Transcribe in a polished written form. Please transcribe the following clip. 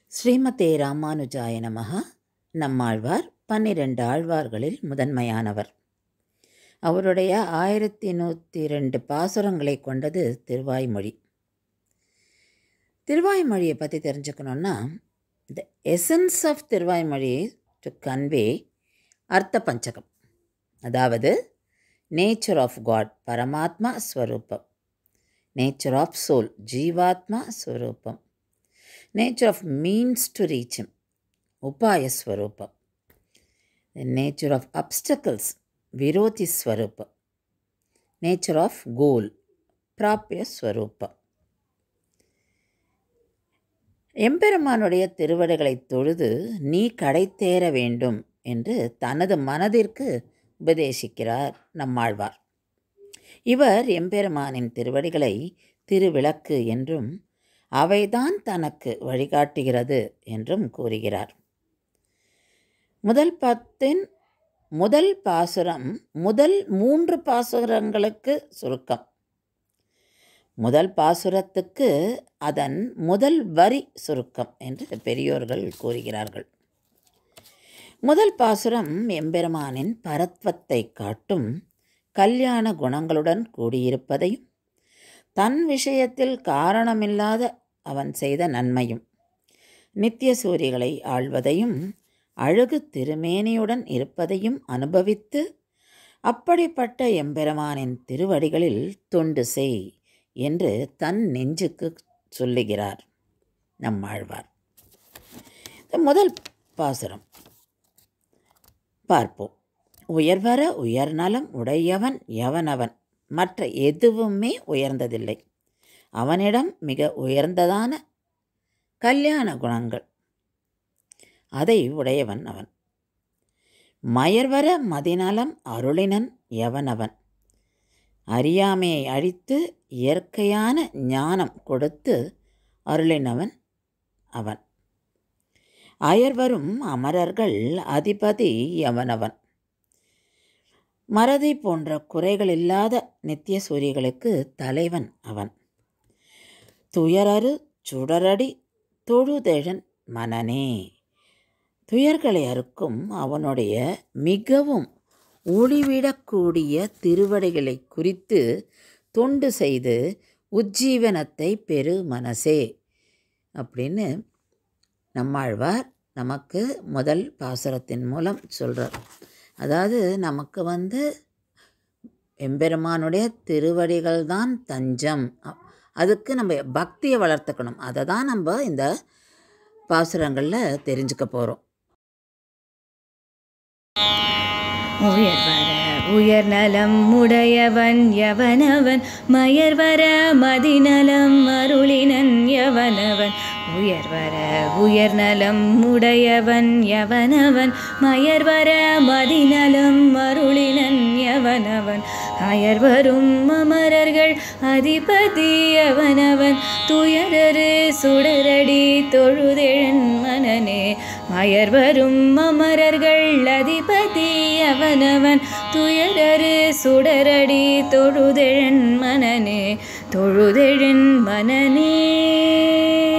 ஸ்ரீமதே ராமானுஜாய நமஹ. நம்மாழ்வார் 12 ஆழ்வார்களில் முதன்மையானவர். அவருடைய 1102 பாசுரங்களை கொண்டது திருவாய்மொழி. திருவாய்மொழியை பற்றி தெரிஞ்சுக்கணுன்னா, the essence of Thiruvaymozhi to convey அர்த்த பஞ்சகம், அதாவது நேச்சர் ஆஃப் காட் பரமாத்மா ஸ்வரூபம், நேச்சர் ஆஃப் சோல் ஜீவாத்மா ஸ்வரூபம், nature of means to reach him, upaya swarupa, the nature of obstacles, viroti swarupa, nature of goal, prapya swarupa. எம்பெருமானுடைய திருவடிகளை தொழுது நீ கடை தேர வேண்டும் என்று தனது மனதிற்கு உபதேசிக்கிறார் நம்மாழ்வார். இவர் எம்பெருமானின் திருவடிகளை திருவிளக்கு என்றும் அவைதான் தனக்கு வழிகாட்டுகிறது என்றும் கூறுகிறார். முதல் 10 முதல் பாசுரம் முதல் 3 பாசுரங்களுக்கு சுருக்கம். முதல் பாசுரத்துக்கு அதன் முதல் வரி சுருக்கம் என்று பெரியோர்கள் கூறுகிறார்கள். முதல் பாசுரம் எம்பெருமானின் பரத்வத்தை காட்டும், கல்யாண குணங்களுடன் கூடியிருப்பதையும், தன் விஷயத்தில் காரணமில்லாத அவன் செய்த நன்மையும், நித்திய சூரிகளை ஆள்வதையும், அழகு திருமேனியுடன் இருப்பதையும் அனுபவித்து அப்படிப்பட்ட எம்பெருமானின் திருவடிகளில் தொண்டு செய் என்று தன் நெஞ்சுக்கு சொல்லுகிறார் நம்மாழ்வார். முதல் பாசுரம் பார்ப்போம். உயர்வர உயர்நலம் உடையவன் எவனவன், மற்ற எதுவுமே உயர்ந்ததில்லை. அவனிடம் மிக உயர்ந்ததான கல்யாண குணங்கள், அதை உடையவன் அவன். மயர்வர மதிநலம் அருளினன் எவனவன், அறியாமையை அழித்து இயற்கையான ஞானம் கொடுத்து அருளினவன் அவன். அயர்வரும் அமரர்கள் அதிபதி எவனவன், மறதி போன்ற குறைகள் இல்லாத நித்திய சூரிகளுக்கு தலைவன் அவன். துயரறு சுடரடி தொழுதெழன் மனனே, துயர்களை அறுக்கும் அவனுடைய மிகவும் ஒளிவிடக்கூடிய திருவடிகளை குறித்து தொண்டு செய்து உஜ்ஜீவனத்தை பெரு மனசே அப்படின்னு நம்மாழ்வார் நமக்கு முதல் பாசுரத்தின் மூலம் சொல்கிறார். அதாவது நமக்கு எம்பெருமானுடைய திருவடிகள் தான் தஞ்சம். அதுக்கு நம்ம பக்தியை வளர்த்துக்கணும். அதை தான் நம்ம இந்த பாசுரங்களில் தெரிஞ்சுக்க போகிறோம். உயர்வர உயர்நலம் உடையவன் எவனவன், மயர்வர மதிநலம் அருளினன் எவனவன். உயர்வர உயர்நலம் உடையவன் எவனவன், மயர்வர மதிநலம் அருளினன் எவனவன். அயர்வரும் அமரர்கள் அதிபதி எவனவன், துயரறு சுடரடி தொழுதெழன் மனனே. அயர்வரும் அமரர்கள் அதிபதி எவனவன், துயரறு சுடரடி தொழுதெழன் மனனே, தொழுதெழன் மனனே.